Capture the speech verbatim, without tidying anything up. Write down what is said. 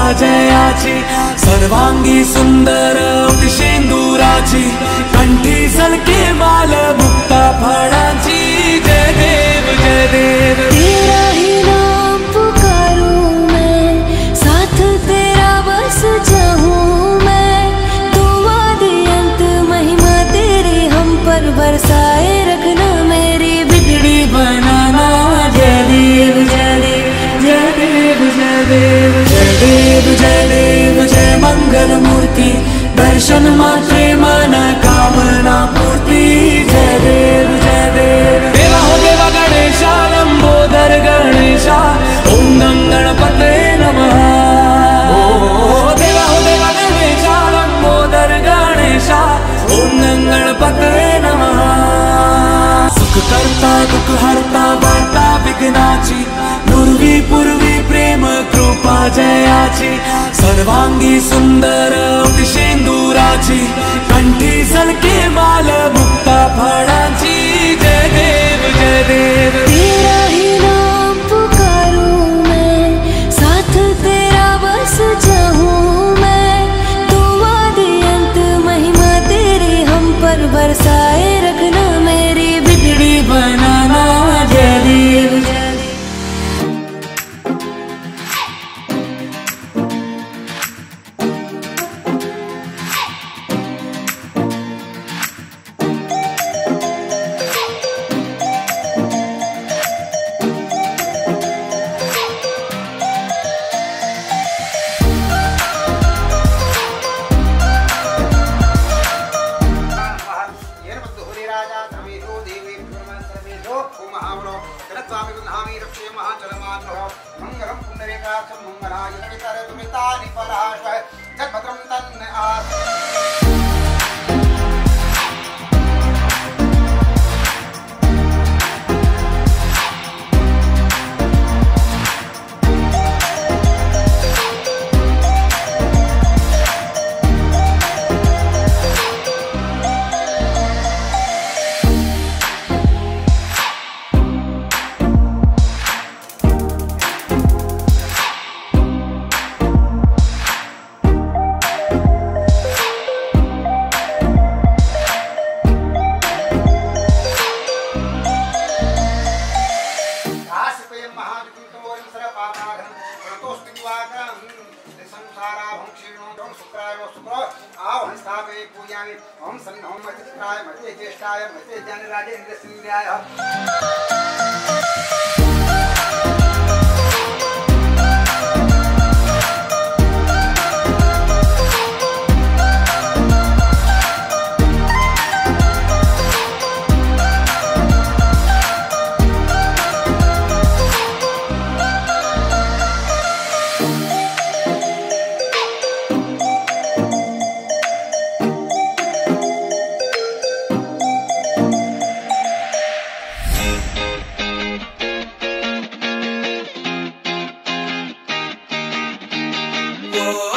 जयाची सर्वांगी सुंदर शेंदुराची कंठी झलके माल मुक्ता फळाची जय देव जय देव तेरा ही नाम पुकारूं मैं साथ तेरा बस चाहूं मैं दुआ दे अंत महिमा तेरी हम पर बरसाए रखना मेरी बिगड़ी बनाना जय देव जय देव जय देव जय देव जय देव जय देव जय मंगल मूर्ति दर्शन मात्रे मन कामना पूर्ति जय देव जय देव देवा हो देवा गणेशा लंबोदर गणेशा ओम गणपते नमः ओ देवा हो देवा गणेशा लंबोदर गणेशा ओम गणपते नमः सुख करता दुख हरता वार्ता विघ्नाची नुरवी पूर्वी प्रेम कृपा जयाची सर्वांगी सुंदर शेंदुराची कंठी झलके माल मुक्ता फळाची जय देव जय देव तेरा ही नाम पुकारूं मैं साथ तेरा बस चाहूं मैं दुआ दे अंत महिमा तेरी हम पर बरसाए रखना मेरी बिगड़ी बनाना जय देव जय मंगलम पुंडरीकाक्षं मंगलाय तवितरतुरितानि पलाशय जगभद्रं तन्न आस ओम सन्नो मतित्राय मते ज्येष्ठाय मते ज्ञानराजेन्द्र सिंहाय Oh